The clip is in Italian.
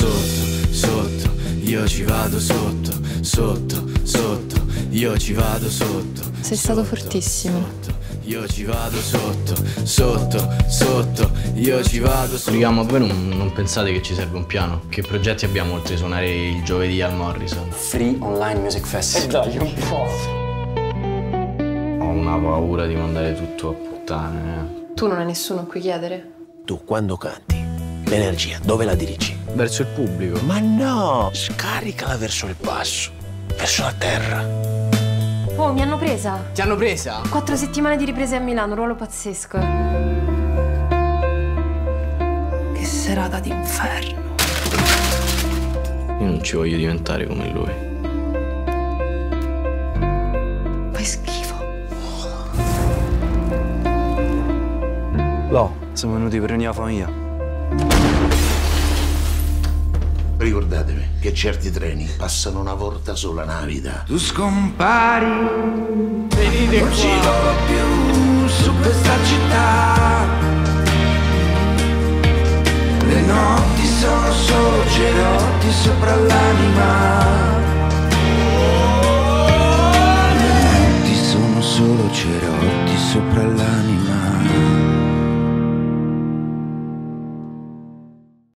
sotto, sotto, io ci vado sotto, sotto, sotto, io ci vado sotto. Sei stato fortissimo. Sotto, io ci vado sotto, sotto, sotto, io ci vado sotto. Rigamo, voi non pensate che ci serve un piano? Che progetti abbiamo oltre a suonare il giovedì al Morrison? Free Online Music Festival. Dai, un po'. Ho una paura di mandare tutto a puttane. Tu non hai nessuno a cui chiedere? Tu quando canti, l'energia dove la dirigi? Verso il pubblico. Ma no, scaricala verso il basso, verso la terra. Oh, mi hanno presa. Ti hanno presa? 4 settimane di riprese a Milano, ruolo pazzesco. Che serata d'inferno. Io non ci voglio diventare come lui. Fai schifo. No, siamo venuti per riunire la famiglia. Ricordatevi che certi treni passano una volta sola nella vita. Tu scompari, Venite non ci qua. vado più su questa città. Le notti sono solo cerotti sopra l'anima. Le notti sono solo cerotti sopra l'anima.